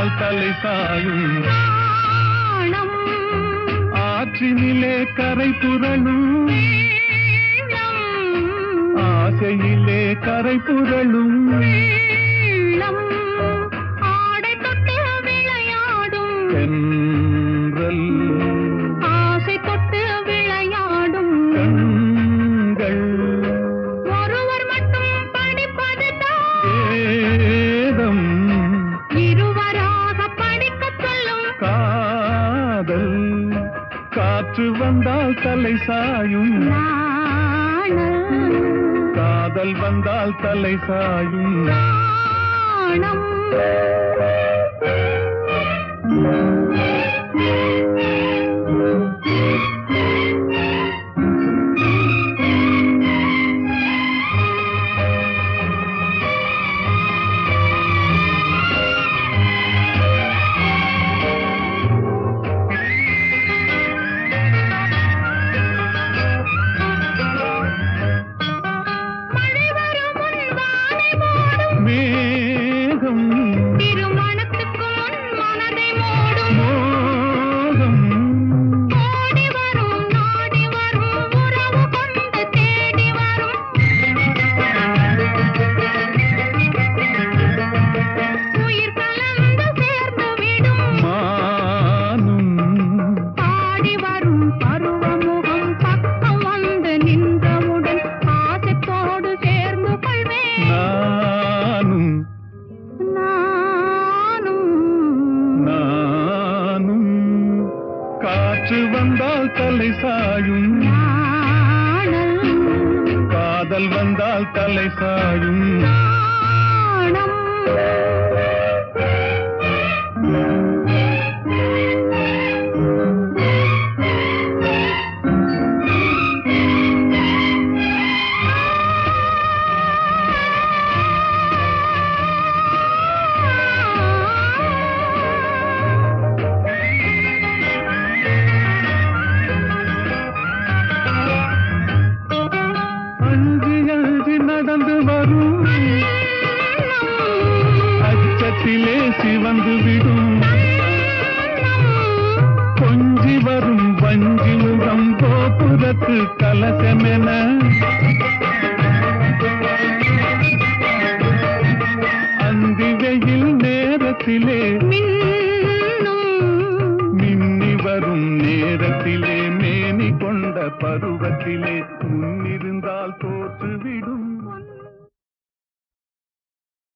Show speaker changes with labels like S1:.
S1: வந்தால் தலை சாயும் ஆற்றினிலே கரை புரளும் ஆசையிலே கரை புரளும்
S2: ஆடை தொட்டு விளையாடும்
S1: தென்றல்
S2: ஆசை தொட்டு விளையாடும்
S1: கண்கள்
S2: ஒருவர் மட்டும் படிப்பதுதான்
S1: வேதம்
S2: இருவராக படிக்கச் சொல்லும்
S1: காதல் காற்று வந்தால் தலை சாயும் காதல் வந்தால் தலை சாயும்
S2: நாணம்
S1: மேகம்
S2: திருமணத்துக்கு முன் மனதை மூடும்
S1: மோகம்
S2: ஓடி வரும் நாடி வரும் உறவு கொண்டு தேடி வரும் உயிர் கலந்து சேர்ந்து விடும்
S1: மானும்
S2: பாடி வரும் பருவமுகம் பக்கம் வந்து நின்றவுடன் ஆசைத்தோடு சேர்ந்து கொள்வேன்
S1: நானும் காற்று வந்தால் தலை சாயும் காதல் வந்தால் தலை சாயும்
S2: நாணம்
S1: அஞ்சு அஞ்சு நடந்து வரும் அச்சத்திலே சிவந்து விடும் கொஞ்சி வரும் வஞ்சி முகம் கோபுரத்து கலசமென அந்தி வெயில் நேரத்திலே மின்னி வரும் நேரத்திலே மேனி கொண்ட பருவத்திலே முன்னிருந்தால் தோற்றுவிடும்